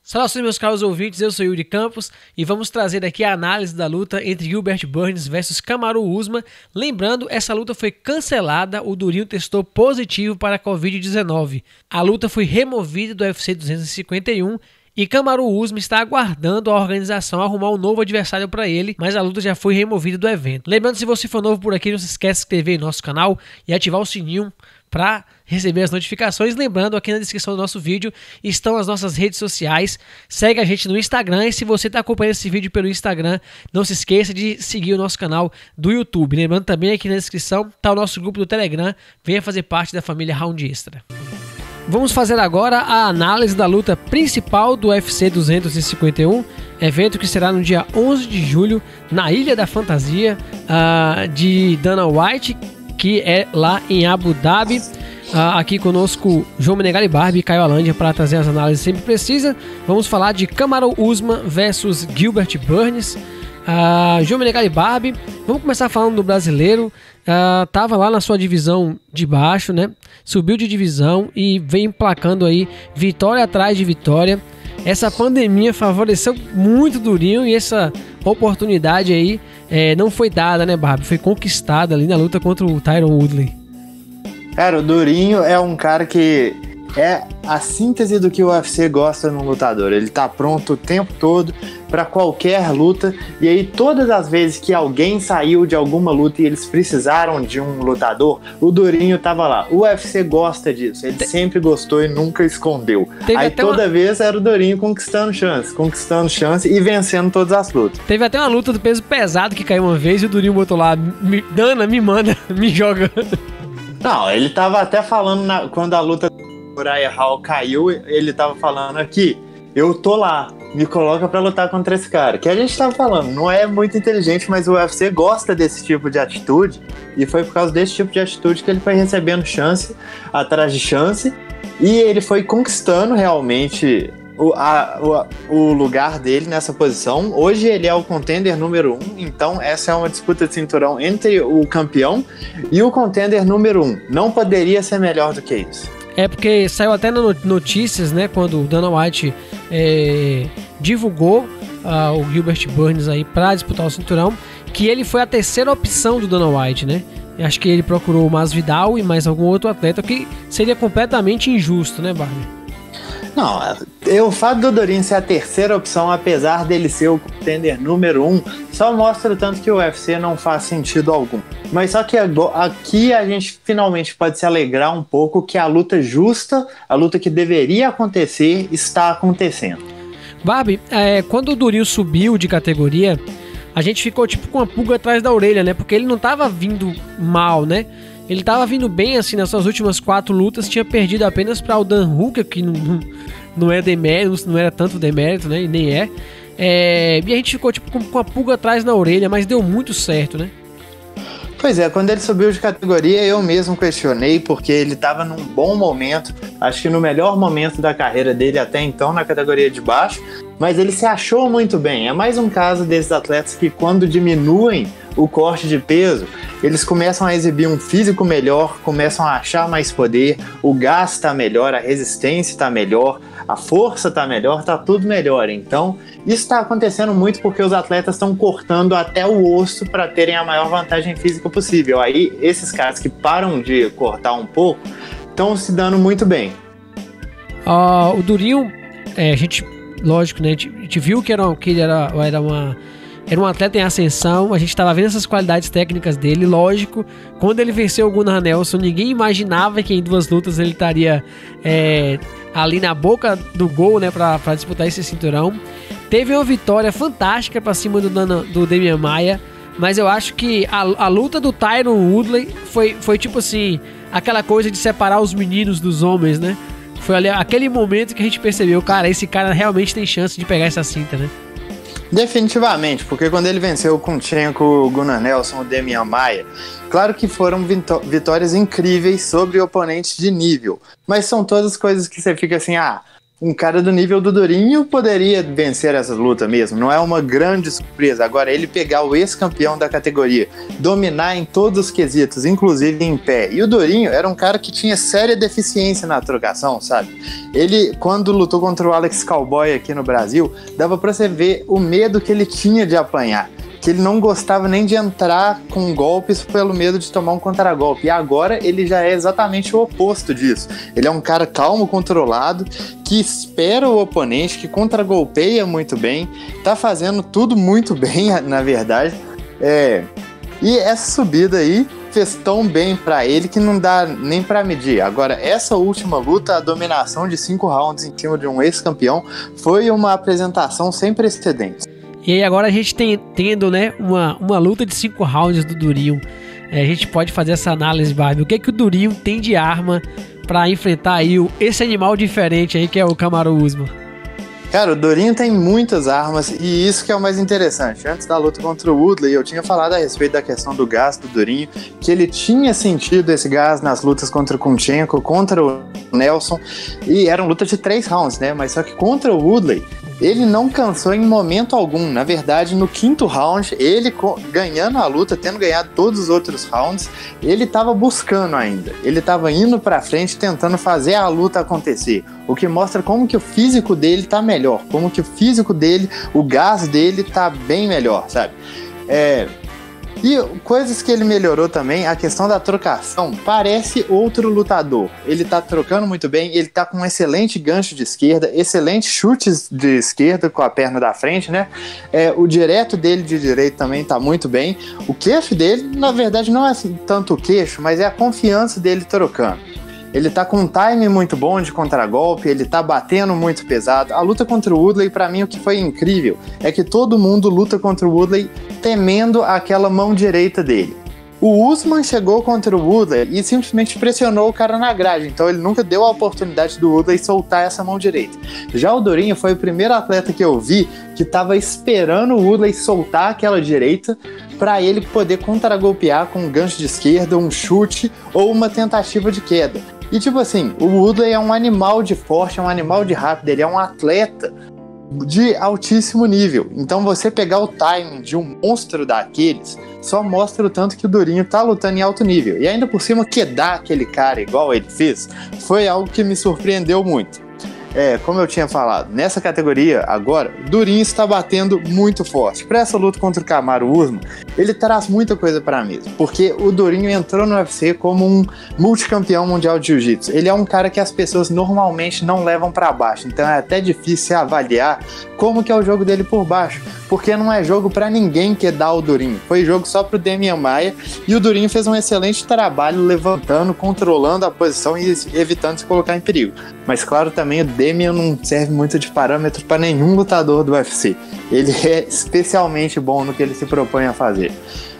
Saudações, meus caros ouvintes, eu sou Yuri Campos e vamos trazer aqui a análise da luta entre Gilbert Burns versus Kamaru Usman. Lembrando, essa luta foi cancelada, o Durinho testou positivo para a Covid-19. A luta foi removida do UFC 251 e Kamaru Usman está aguardando a organização arrumar um novo adversário para ele, mas a luta já foi removida do evento. Lembrando, se você for novo por aqui, não se esqueça de se inscrever em nosso canal e ativar o sininho para receber as notificações. Lembrando, aqui na descrição do nosso vídeo estão as nossas redes sociais. Segue a gente no Instagram e se você está acompanhando esse vídeo pelo Instagram, não se esqueça de seguir o nosso canal do YouTube. Lembrando também, aqui na descrição está o nosso grupo do Telegram. Venha fazer parte da família Round Extra. Vamos fazer agora a análise da luta principal do UFC 251, evento que será no dia 11 de julho na Ilha da Fantasia de Dana White, que é lá em Abu Dhabi. Aqui conosco João Menegali Barbie e Caio Alândia para trazer as análises sempre precisas. Vamos falar de Kamaru Usman versus Gilbert Burns. João Menegali Barbie, vamos começar falando do brasileiro. Tava lá na sua divisão de baixo, né? Subiu de divisão e vem emplacando aí vitória atrás de vitória. Essa pandemia favoreceu muito o Durinho e essa oportunidade aí não foi dada, né, Barbie? Foi conquistada ali na luta contra o Tyron Woodley. Cara, o Durinho é um cara que é a síntese do que o UFC gosta no lutador. Ele tá pronto o tempo todo para qualquer luta, e aí todas as vezes que alguém saiu de alguma luta e eles precisaram de um lutador, o Durinho tava lá. O UFC gosta disso, ele sempre gostou e nunca escondeu. Aí toda vez era o Durinho conquistando chance e vencendo todas as lutas. Teve até uma luta do peso pesado que caiu uma vez e o Durinho botou lá: Dana, me manda, me joga. Não, ele tava até falando, quando a luta do Uriah Hall caiu, ele tava falando aqui: eu tô lá, me coloca pra lutar contra esse cara. Que a gente tava falando, não é muito inteligente, mas o UFC gosta desse tipo de atitude, e foi por causa desse tipo de atitude que ele foi recebendo chance atrás de chance, e ele foi conquistando realmente o lugar dele nessa posição. Hoje ele é o contender número 1, então essa é uma disputa de cinturão entre o campeão e o contender número 1. Não poderia ser melhor do que isso. É porque saiu até nas notícias, né, quando o Dana White divulgou o Gilbert Burns aí para disputar o cinturão, que ele foi a terceira opção do Dana White, né? Eu acho que ele procurou o Masvidal e mais algum outro atleta, que seria completamente injusto, né, Barbie? Não, o fato do Durinho ser a terceira opção, apesar dele ser o contender número 1, só mostra o tanto que o UFC não faz sentido algum. Mas só que aqui a gente finalmente pode se alegrar um pouco que a luta justa, a luta que deveria acontecer, está acontecendo. Barbie, quando o Durinho subiu de categoria, a gente ficou tipo com uma pulga atrás da orelha, né? Porque ele não tava vindo mal, né? Ele tava vindo bem, assim, nas suas últimas 4 lutas, tinha perdido apenas para o Dan Hooker, que não é demérito, não era tanto demérito, né? E nem é. E a gente ficou tipo com a pulga atrás na orelha, mas deu muito certo, né? Pois é, quando ele subiu de categoria, eu mesmo questionei, porque ele estava num bom momento, acho que no melhor momento da carreira dele até então, na categoria de baixo, mas ele se achou muito bem. É mais um caso desses atletas que, quando diminuem o corte de peso, eles começam a exibir um físico melhor, começam a achar mais poder, o gás está melhor, a resistência está melhor, a força está melhor, está tudo melhor. Então, isso está acontecendo muito porque os atletas estão cortando até o osso para terem a maior vantagem física possível. Aí, esses caras que param de cortar um pouco estão se dando muito bem. O Durinho, a gente, lógico, né, a gente viu que ele era um atleta em ascensão, a gente estava vendo essas qualidades técnicas dele, lógico. Quando ele venceu o Gunnar Nelson, ninguém imaginava que em 2 lutas ele estaria ali na boca do gol, né, para disputar esse cinturão. Teve uma vitória fantástica para cima do Demian Maia, mas eu acho que a luta do Tyron Woodley foi tipo assim, aquela coisa de separar os meninos dos homens, né? Foi ali, aquele momento que a gente percebeu, cara, esse cara realmente tem chance de pegar essa cinta, né? Definitivamente, porque quando ele venceu o Kunchenko, o Gunnar Nelson, o Demian Maia, claro que foram vitórias incríveis sobre oponentes de nível, mas são todas coisas que você fica assim, um cara do nível do Durinho poderia vencer essa luta mesmo, não é uma grande surpresa. Agora, ele pegar o ex-campeão da categoria, dominar em todos os quesitos, inclusive em pé, e o Durinho era um cara que tinha séria deficiência na trocação, sabe? Ele, quando lutou contra o Alex Cowboy aqui no Brasil, dava pra você ver o medo que ele tinha de apanhar, que ele não gostava nem de entrar com golpes pelo medo de tomar um contragolpe. E agora ele já é exatamente o oposto disso. Ele é um cara calmo, controlado, que espera o oponente, que contragolpeia muito bem, tá fazendo tudo muito bem, na verdade. E essa subida aí fez tão bem pra ele que não dá nem pra medir. Agora, essa última luta, a dominação de 5 rounds em cima de um ex-campeão, foi uma apresentação sem precedentes. E aí agora a gente tendo, né, uma luta de 5 rounds do Durinho, a gente pode fazer essa análise, Barbie. O que o Durinho tem de arma pra enfrentar aí esse animal diferente aí que é o Kamaru Usman? Cara, o Durinho tem muitas armas e isso que é o mais interessante. Antes da luta contra o Woodley, eu tinha falado a respeito da questão do gás do Durinho, que ele tinha sentido esse gás nas lutas contra o Kunchenko, contra o Nelson, e eram lutas de 3 rounds, né? Mas só que contra o Woodley, ele não cansou em momento algum. Na verdade, no 5º round, ele ganhando a luta, tendo ganhado todos os outros rounds, ele estava buscando ainda. Ele estava indo para frente, tentando fazer a luta acontecer. O que mostra como que o físico dele tá melhor, como que o físico dele, o gás dele tá bem melhor, sabe? E coisas que ele melhorou também, a questão da trocação, parece outro lutador. Ele tá trocando muito bem, ele tá com um excelente gancho de esquerda, excelentes chutes de esquerda com a perna da frente, né? O direto dele de direito também tá muito bem. O queixo dele, na verdade, não é tanto o queixo, mas é a confiança dele trocando. Ele tá com um time muito bom de contragolpe, ele tá batendo muito pesado. A luta contra o Woodley, pra mim, o que foi incrível é que todo mundo luta contra o Woodley temendo aquela mão direita dele. O Usman chegou contra o Woodley e simplesmente pressionou o cara na grade, então ele nunca deu a oportunidade do Woodley soltar essa mão direita. Já o Durinho foi o primeiro atleta que eu vi que tava esperando o Woodley soltar aquela direita para ele poder contragolpear com um gancho de esquerda, um chute ou uma tentativa de queda. E tipo assim, o Woodley é um animal de forte, é um animal de rápido, ele é um atleta de altíssimo nível. Então você pegar o timing de um monstro daqueles só mostra o tanto que o Durinho tá lutando em alto nível. E ainda por cima, quedar aquele cara igual ele fez foi algo que me surpreendeu muito. Como eu tinha falado, nessa categoria agora, o Durinho está batendo muito forte. Para essa luta contra o Kamaru Usman, ele traz muita coisa para a mesa, porque o Durinho entrou no UFC como um multicampeão mundial de jiu-jitsu. Ele é um cara que as pessoas normalmente não levam para baixo, então é até difícil avaliar como que é o jogo dele por baixo, porque não é jogo para ninguém que dá o Durinho. Foi jogo só pro Demian Maia, e o Durinho fez um excelente trabalho levantando, controlando a posição e evitando se colocar em perigo. Mas claro, também o Demian não serve muito de parâmetro para nenhum lutador do UFC. Ele é especialmente bom no que ele se propõe a fazer.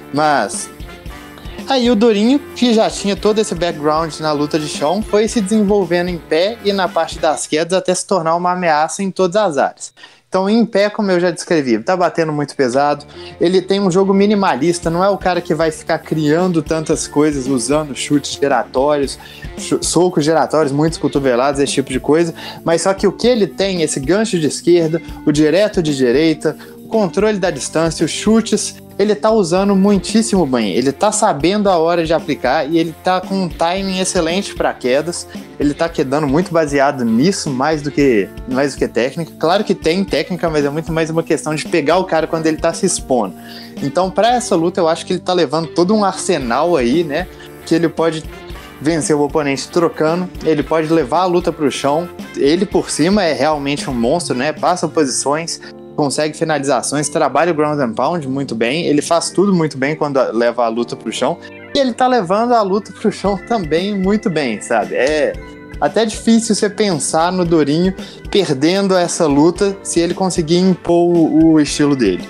Mas aí o Durinho, que já tinha todo esse background na luta de chão, foi se desenvolvendo em pé e na parte das quedas até se tornar uma ameaça em todas as áreas. Então, em pé, como eu já descrevi, tá batendo muito pesado, ele tem um jogo minimalista, não é o cara que vai ficar criando tantas coisas, usando chutes giratórios, socos giratórios, muitos cotovelados, esse tipo de coisa, mas só que o que ele tem, esse gancho de esquerda, o direto de direita, o controle da distância, os chutes, ele tá usando muitíssimo bem, ele tá sabendo a hora de aplicar e ele tá com um timing excelente para quedas, ele tá quedando muito baseado nisso, mais do que técnica. Claro que tem técnica, mas é muito mais uma questão de pegar o cara quando ele tá se expondo. Então, para essa luta, eu acho que ele tá levando todo um arsenal aí, né, que ele pode vencer o oponente trocando, ele pode levar a luta pro chão, ele por cima é realmente um monstro, né, passa posições, consegue finalizações, trabalha o ground and pound muito bem, ele faz tudo muito bem quando leva a luta pro chão, e ele tá levando a luta pro chão também muito bem, sabe? É até difícil você pensar no Durinho perdendo essa luta se ele conseguir impor o estilo dele.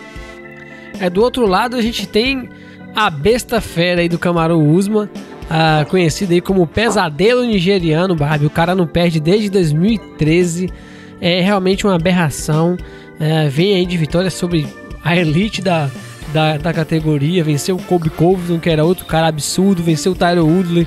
Do outro lado a gente tem a besta fera aí do Kamaru Usman, conhecido aí como pesadelo nigeriano, Barbie. O cara não perde desde 2013, é realmente uma aberração. Vem aí de vitória sobre a elite da categoria, venceu o Colby Covington, que era outro cara absurdo, venceu o Tyron Woodley,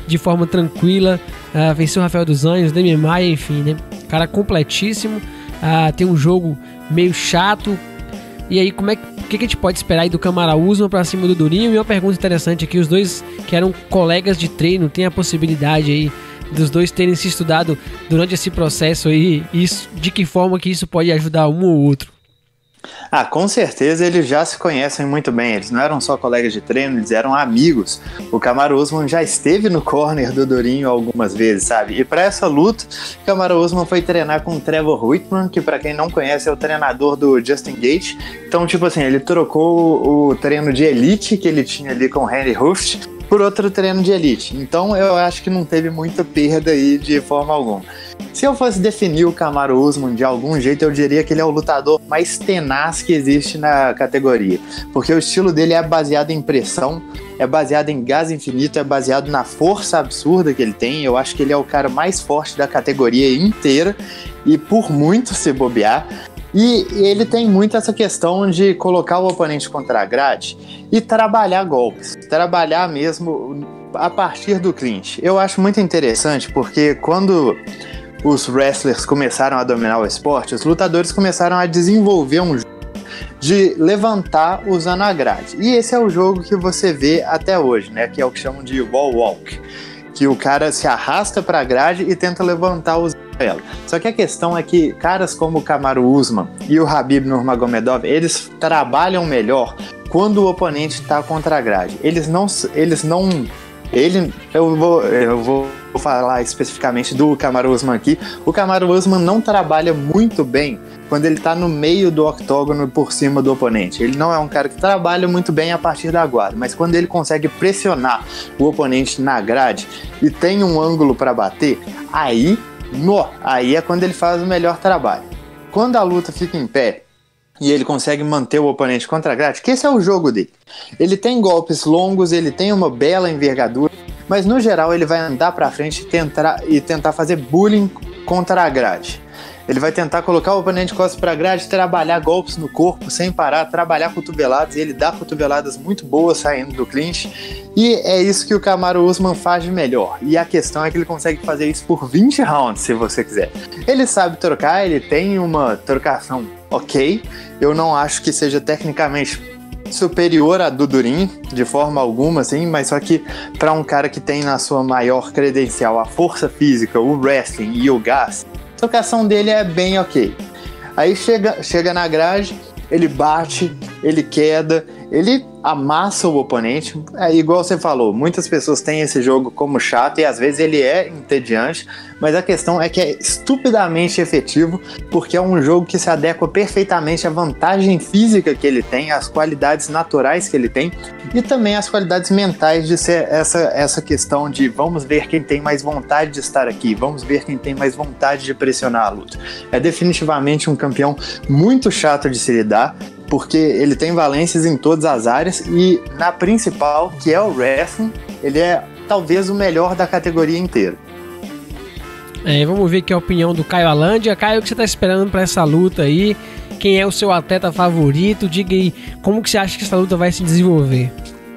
de forma tranquila, venceu o Rafael dos Anjos, Demian Maia, enfim, né? Cara completíssimo, tem um jogo meio chato. E aí, o que a gente pode esperar aí do Kamaru Usman pra cima do Durinho? E uma pergunta interessante aqui, os dois que eram colegas de treino, tem a possibilidade aí dos dois terem se estudado durante esse processo aí, de que forma que isso pode ajudar um ou outro? Com certeza eles já se conhecem muito bem, eles não eram só colegas de treino, eles eram amigos. O Kamaru Usman já esteve no corner do Durinho algumas vezes, sabe? E para essa luta, o Kamaru Usman foi treinar com o Trevor Whitman, que para quem não conhece é o treinador do Justin Gaethje. Então, tipo assim, ele trocou o treino de elite que ele tinha ali com o Henry Hooft por outro treino de elite. Então eu acho que não teve muita perda aí de forma alguma. Se eu fosse definir o Kamaru Usman de algum jeito, eu diria que ele é o lutador mais tenaz que existe na categoria. Porque o estilo dele é baseado em pressão, é baseado em gás infinito, é baseado na força absurda que ele tem. Eu acho que ele é o cara mais forte da categoria inteira, e por muito se bobear. E ele tem muito essa questão de colocar o oponente contra a grade e trabalhar golpes, trabalhar mesmo a partir do clinch. Eu acho muito interessante porque quando os wrestlers começaram a dominar o esporte, os lutadores começaram a desenvolver um jogo de levantar usando a grade. E esse é o jogo que você vê até hoje, né? Que é o que chamam de wall walk, que o cara se arrasta para a grade e tenta levantar usando ela. Só que a questão é que caras como o Kamaru Usman e o Khabib Nurmagomedov, eles trabalham melhor quando o oponente está contra a grade. Eu vou falar especificamente do Kamaru Usman aqui. O Kamaru Usman não trabalha muito bem quando ele está no meio do octógono por cima do oponente. Ele não é um cara que trabalha muito bem a partir da guarda, mas quando ele consegue pressionar o oponente na grade e tem um ângulo para bater, aí é quando ele faz o melhor trabalho. Quando a luta fica em pé e ele consegue manter o oponente contra a grade, que esse é o jogo dele. Ele tem golpes longos, ele tem uma bela envergadura, mas no geral ele vai andar pra frente e tentar fazer bullying contra a grade. Ele vai tentar colocar o oponente de costas pra grade, trabalhar golpes no corpo sem parar, trabalhar cotoveladas, e ele dá cotoveladas muito boas saindo do clinch, e é isso que o Kamaru Usman faz de melhor. E a questão é que ele consegue fazer isso por 20 rounds, se você quiser. Ele sabe trocar, ele tem uma trocação ok, eu não acho que seja tecnicamente superior à do Durinho, de forma alguma, assim, mas só que para um cara que tem na sua maior credencial a força física, o wrestling e o gás, a trocação dele é bem ok. Aí chega na grade, ele bate, ele queda, ele amassa o oponente. É igual você falou, muitas pessoas têm esse jogo como chato e às vezes ele é entediante, mas a questão é que é estupidamente efetivo, porque é um jogo que se adequa perfeitamente à vantagem física que ele tem, às qualidades naturais que ele tem e também às qualidades mentais de ser essa questão de vamos ver quem tem mais vontade de estar aqui, vamos ver quem tem mais vontade de pressionar a luta. É definitivamente um campeão muito chato de se lidar, porque ele tem valências em todas as áreas e na principal, que é o wrestling, ele é talvez o melhor da categoria inteira. Vamos ver aqui a opinião do Caio Alândia. Caio, o que você está esperando para essa luta aí? Quem é o seu atleta favorito? Diga aí, como que você acha que essa luta vai se desenvolver?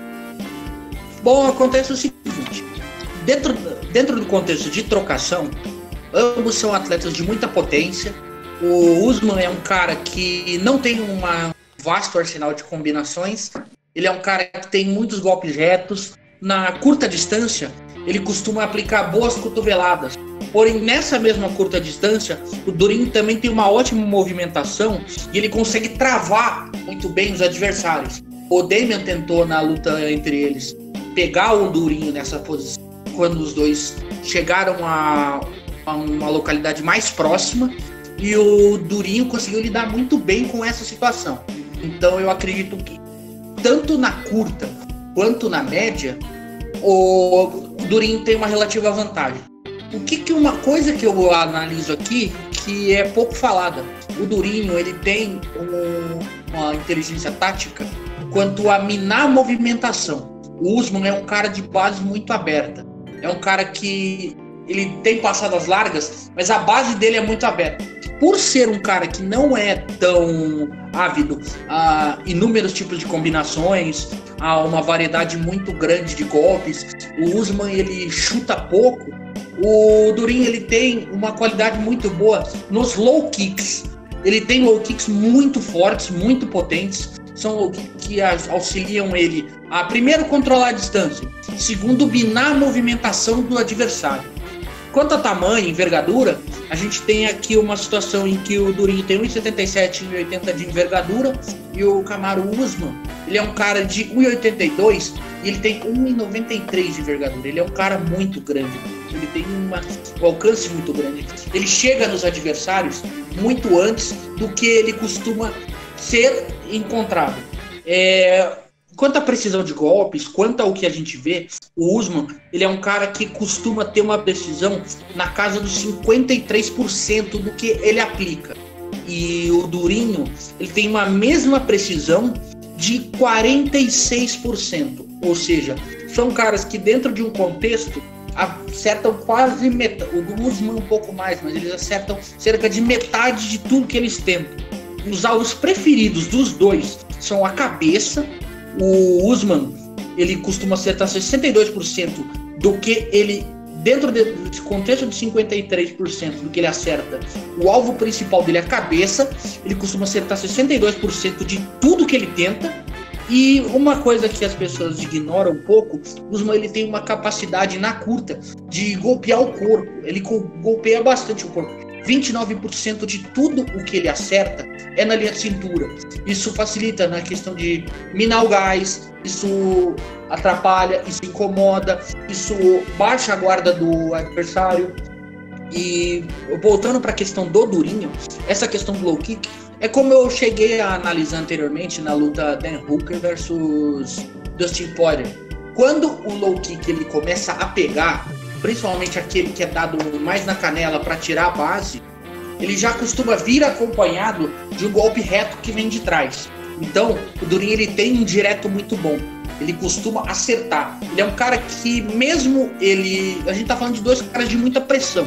Bom, acontece o seguinte, dentro do contexto de trocação, ambos são atletas de muita potência. O Usman é um cara que não tem um vasto arsenal de combinações, ele é um cara que tem muitos golpes retos, na curta distância ele costuma aplicar boas cotoveladas, porém nessa mesma curta distância o Durinho também tem uma ótima movimentação e ele consegue travar muito bem os adversários. O Demian tentou na luta entre eles pegar o Durinho nessa posição quando os dois chegaram a uma localidade mais próxima, e o Durinho conseguiu lidar muito bem com essa situação. Então eu acredito que tanto na curta quanto na média o Durinho tem uma relativa vantagem. Uma coisa que eu analiso aqui que é pouco falada, o Durinho ele tem uma inteligência tática quanto a minar a movimentação. O Usman é um cara de base muito aberta, é um cara que ele tem passadas largas, mas a base dele é muito aberta. por ser um cara que não é tão ávido a inúmeros tipos de combinações, a uma variedade muito grande de golpes, o Usman ele chuta pouco, o Durin ele tem uma qualidade muito boa nos low kicks. Ele tem low kicks muito fortes, muito potentes, são low kicks que auxiliam ele a, primeiro, controlar a distância, segundo, binar a movimentação do adversário. Quanto a tamanho e envergadura, a gente tem aqui uma situação em que o Durin tem 1,77 e 1,80 de envergadura e o Kamaru Usman, ele é um cara de 1,82 e ele tem 1,93 de envergadura. Ele é um cara muito grande, ele tem um alcance muito grande. Ele chega nos adversários muito antes do que ele costuma ser encontrado. Quanto à precisão de golpes, quanto ao que a gente vê, o Usman, ele é um cara que costuma ter uma precisão na casa dos 53% do que ele aplica. E o Durinho, ele tem uma mesma precisão de 46%. Ou seja, são caras que dentro de um contexto acertam quase metade. O Usman um pouco mais, mas eles acertam cerca de metade de tudo que eles tentam. Os alvos preferidos dos dois são a cabeça. O Usman, ele costuma acertar 62% do que ele, dentro desse contexto de 53% do que ele acerta, o alvo principal dele é a cabeça. Ele costuma acertar 62% de tudo que ele tenta. E uma coisa que as pessoas ignoram um pouco, o Usman ele tem uma capacidade na curta de golpear o corpo. Ele golpeia bastante o corpo. 29% de tudo o que ele acerta é na linha de cintura. Isso facilita na questão de minar o gás, isso atrapalha, isso incomoda, isso baixa a guarda do adversário. E voltando para a questão do Durinho, essa questão do low kick é como eu cheguei a analisar anteriormente na luta Dan Hooker versus Dustin Poirier. Quando o low kick ele começa a pegar, principalmente aquele que é dado mais na canela para tirar a base, ele já costuma vir acompanhado de um golpe reto que vem de trás. Então, o Durin ele tem um direto muito bom. Ele costuma acertar. Ele é um cara que, mesmo ele... A gente tá falando de dois caras de muita pressão.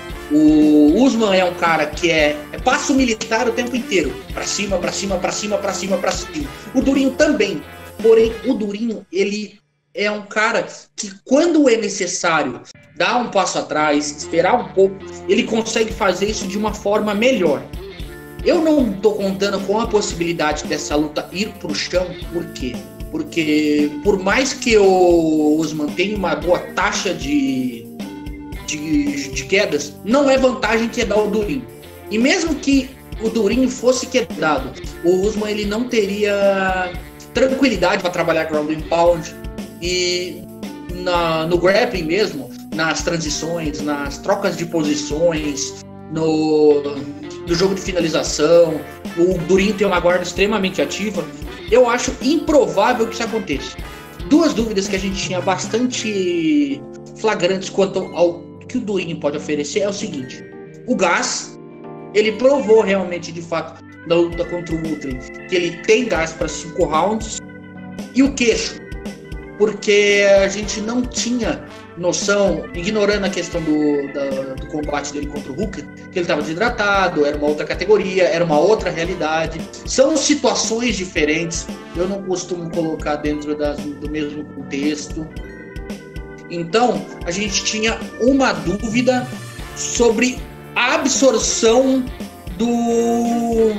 O Usman é um cara que é passo militar o tempo inteiro. Pra cima, pra cima, pra cima, pra cima, pra cima. O Durinho também. Porém, o Durinho, ele é um cara que, quando é necessário dar um passo atrás, esperar um pouco, ele consegue fazer isso de uma forma melhor. Eu não tô contando com a possibilidade dessa luta ir pro chão. Por quê? Porque por mais que o Usman tenha uma boa taxa de quedas, não é vantagem quedar o Durinho. E mesmo que o Durinho fosse quedado, o Usman ele não teria tranquilidade para trabalhar ground and pound. E no grappling mesmo, nas transições, nas trocas de posições, no jogo de finalização, o Durinho tem uma guarda extremamente ativa. Eu acho improvável que isso aconteça. Duas dúvidas que a gente tinha bastante flagrantes quanto ao que o Durinho pode oferecer é o seguinte: o gás, ele provou realmente, de fato, na luta contra o Woodley, que ele tem gás para 5 rounds, e o queixo, porque a gente não tinha noção, ignorando a questão do combate dele contra o Hooker, que ele estava desidratado, era uma outra categoria, era uma outra realidade, são situações diferentes, eu não costumo colocar dentro do mesmo contexto. Então, a gente tinha uma dúvida sobre a absorção do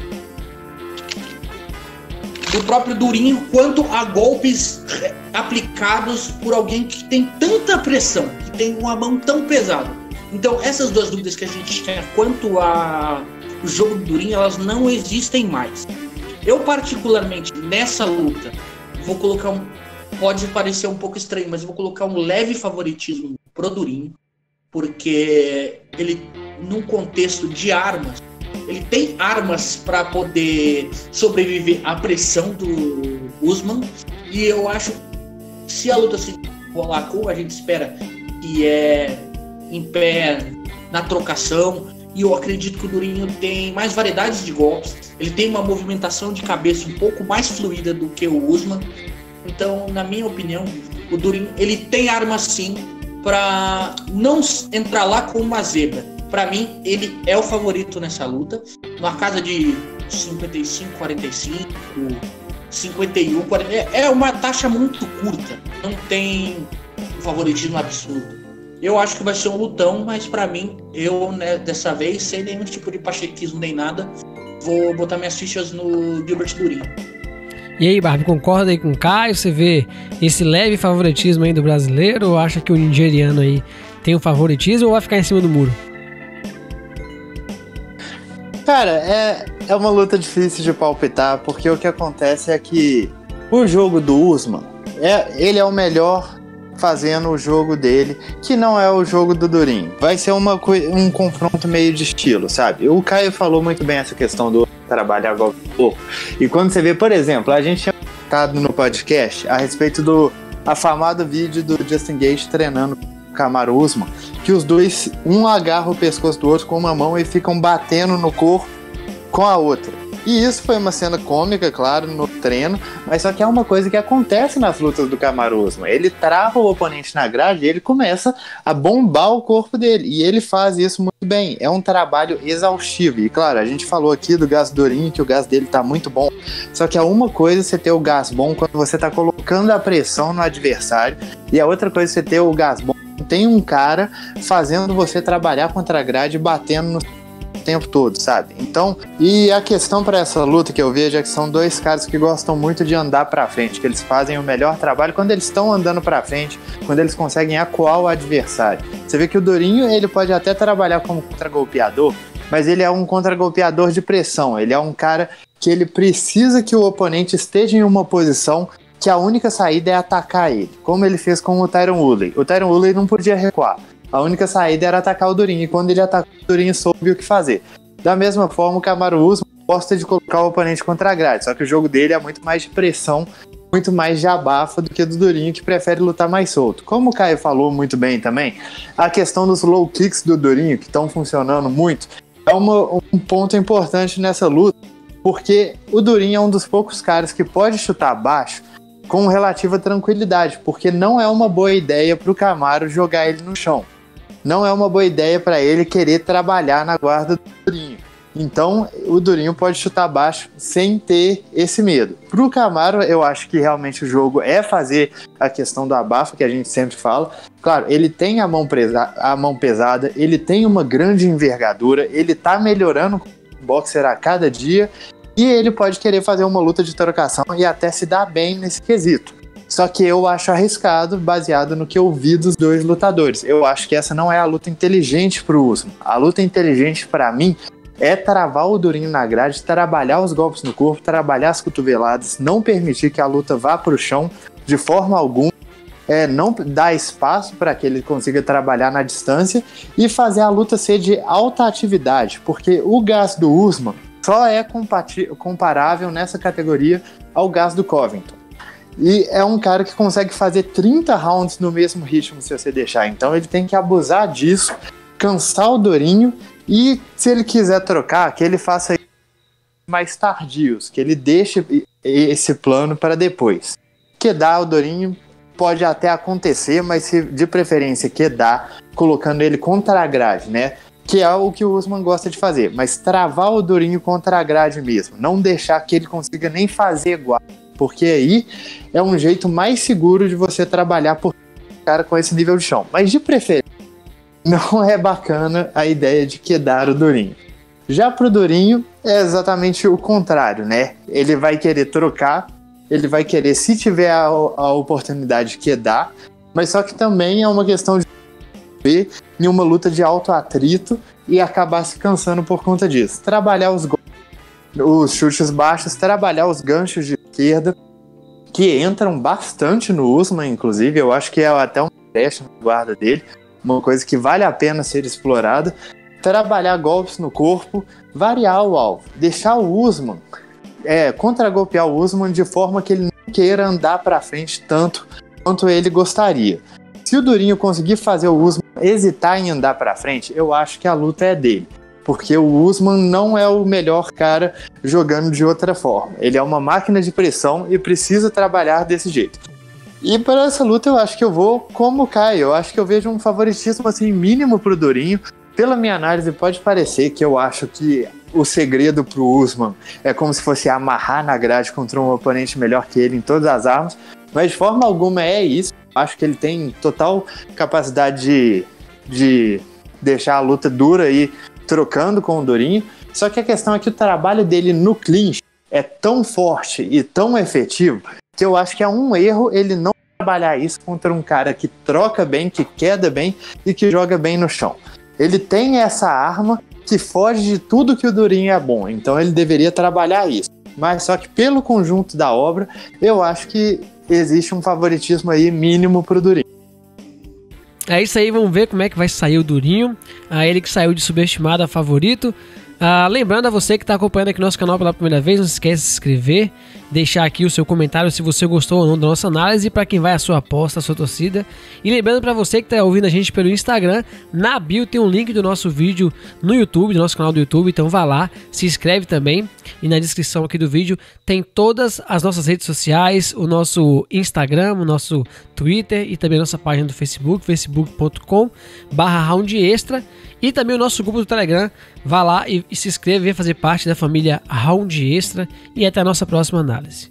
próprio Durinho quanto a golpes aplicados por alguém que tem tanta pressão, que tem uma mão tão pesada. Então, essas duas dúvidas que a gente tinha quanto ao jogo do Durinho, elas não existem mais. Eu, particularmente, nessa luta, vou colocar pode parecer um pouco estranho, mas eu vou colocar um leve favoritismo pro Durinho, porque ele, num contexto de armas, ele tem armas para poder sobreviver à pressão do Usman, e eu acho que se a luta se rolar como a gente espera, que é em pé, na trocação, e eu acredito que o Durinho tem mais variedades de golpes, ele tem uma movimentação de cabeça um pouco mais fluida do que o Usman. Então, na minha opinião, o Durinho ele tem armas sim para não entrar lá com uma zebra. Pra mim, ele é o favorito nessa luta. Na casa de 55, 45, 51, 40. É uma taxa muito curta. Não tem um favoritismo absurdo. Eu acho que vai ser um lutão, mas pra mim, eu, né, dessa vez, sem nenhum tipo de pachequismo nem nada, vou botar minhas fichas no Gilbert Durinho. E aí, Barbie, concorda aí com o Caio? Você vê esse leve favoritismo aí do brasileiro ou acha que o nigeriano aí tem um favoritismo ou vai ficar em cima do muro? Cara, é uma luta difícil de palpitar, porque o que acontece é que o jogo do Usman, ele é o melhor fazendo o jogo dele, que não é o jogo do Durinho. Vai ser um confronto meio de estilo, sabe? O Caio falou muito bem essa questão do trabalhar golpe no corpo. E quando você vê, por exemplo, a gente tinha comentado no podcast a respeito do afamado vídeo do Justin Gaethje treinando o Kamaru Usman, que os dois, um agarra o pescoço do outro com uma mão e ficam batendo no corpo com a outra. E isso foi uma cena cômica, claro, no treino, mas só que é uma coisa que acontece nas lutas do Kamaru Usman. Ele trava o oponente na grade e ele começa a bombar o corpo dele, e ele faz isso muito bem. É um trabalho exaustivo, e claro, a gente falou aqui do gás Durinho, que o gás dele tá muito bom, só que é uma coisa você ter o gás bom quando você tá colocando a pressão no adversário, e a outra coisa você ter o gás bom tem um cara fazendo você trabalhar contra a grade, batendo no tempo todo, sabe? Então, e a questão para essa luta que eu vejo é que são dois caras que gostam muito de andar para frente, que eles fazem o melhor trabalho quando eles estão andando para frente, quando eles conseguem acuar o adversário. Você vê que o Durinho, ele pode até trabalhar como contragolpeador, mas ele é um contragolpeador de pressão, ele é um cara que ele precisa que o oponente esteja em uma posição que a única saída é atacar ele, como ele fez com o Tyron Woodley. O Tyron Woodley não podia recuar. A única saída era atacar o Durinho, e quando ele atacou, o Durinho soube o que fazer. Da mesma forma, o Kamaru Usman gosta de colocar o oponente contra a grade, só que o jogo dele é muito mais de pressão, muito mais de abafa do que do Durinho, que prefere lutar mais solto. Como o Caio falou muito bem também, a questão dos low kicks do Durinho, que estão funcionando muito, é um ponto importante nessa luta, porque o Durinho é um dos poucos caras que pode chutar baixo com relativa tranquilidade, porque não é uma boa ideia para o Kamaru jogar ele no chão. Não é uma boa ideia para ele querer trabalhar na guarda do Durinho. Então, o Durinho pode chutar baixo sem ter esse medo. Para o Kamaru, eu acho que realmente o jogo é fazer a questão do abafa, que a gente sempre fala. Claro, ele tem a mão pesada, ele tem uma grande envergadura, ele está melhorando como boxer a cada dia, e ele pode querer fazer uma luta de trocação e até se dar bem nesse quesito. Só que eu acho arriscado, baseado no que eu vi dos dois lutadores. Eu acho que essa não é a luta inteligente pro Usman. A luta inteligente, para mim, é travar o Durinho na grade, trabalhar os golpes no corpo, trabalhar as cotoveladas, não permitir que a luta vá pro chão de forma alguma, não dar espaço para que ele consiga trabalhar na distância e fazer a luta ser de alta atividade, porque o gás do Usman só é comparável nessa categoria ao gás do Covington. E é um cara que consegue fazer 30 rounds no mesmo ritmo se você deixar. Então ele tem que abusar disso, cansar o Durinho, e se ele quiser trocar, que ele faça mais tardios, que ele deixe esse plano para depois. Quedar o Durinho pode até acontecer, mas de preferência quedar, colocando ele contra a grade, né? Que é o que o Usman gosta de fazer, mas travar o Durinho contra a grade mesmo, não deixar que ele consiga nem fazer guarda, porque aí é um jeito mais seguro de você trabalhar por cara com esse nível de chão. Mas de preferência, não é bacana a ideia de quedar o Durinho. Já pro Durinho é exatamente o contrário, né? Ele vai querer trocar, ele vai querer, se tiver a oportunidade, quedar, mas só que também é uma questão de ver em uma luta de alto atrito e acabar se cansando por conta disso. Trabalhar os chutes baixos, trabalhar os ganchos de esquerda, que entram bastante no Usman, inclusive. Eu acho que é até um teste na guarda dele, uma coisa que vale a pena ser explorada. Trabalhar golpes no corpo, variar o alvo, deixar o Usman, contragolpear o Usman de forma que ele não queira andar para frente tanto quanto ele gostaria. Se o Durinho conseguir fazer o Usman hesitar em andar para frente, eu acho que a luta é dele. Porque o Usman não é o melhor cara jogando de outra forma. Ele é uma máquina de pressão e precisa trabalhar desse jeito. E para essa luta eu acho que eu vou como o Caio. Eu acho que eu vejo um favoritismo assim, mínimo pro Durinho. pela minha análise, pode parecer que eu acho que o segredo pro Usman é como se fosse amarrar na grade contra um oponente melhor que ele em todas as armas, mas de forma alguma é isso. Acho que ele tem total capacidade de deixar a luta dura aí, trocando com o Durinho. Só que a questão é que o trabalho dele no clinch é tão forte e tão efetivo que eu acho que é um erro ele não trabalhar isso contra um cara que troca bem, que queda bem e que joga bem no chão. Ele tem essa arma que foge de tudo que o Durinho é bom, então ele deveria trabalhar isso. Mas só que pelo conjunto da obra, eu acho que existe um favoritismo aí mínimo pro Durinho. É isso aí, vamos ver como é que vai sair o Durinho. Ele que saiu de subestimado a favorito. Lembrando a você que está acompanhando aqui nosso canal pela primeira vez, não se esqueça de se inscrever, deixar aqui o seu comentário se você gostou ou não da nossa análise, para quem vai a sua aposta, a sua torcida. E lembrando para você que está ouvindo a gente pelo Instagram, na bio tem um link do nosso vídeo no YouTube, do nosso canal do YouTube, então vá lá, se inscreve também. E na descrição aqui do vídeo tem todas as nossas redes sociais, o nosso Instagram, o nosso Twitter e também a nossa página do Facebook, facebook.com/roundextra. E também o nosso grupo do Telegram. Vá lá e se inscreva e venha fazer parte da família Round Extra. E até a nossa próxima análise.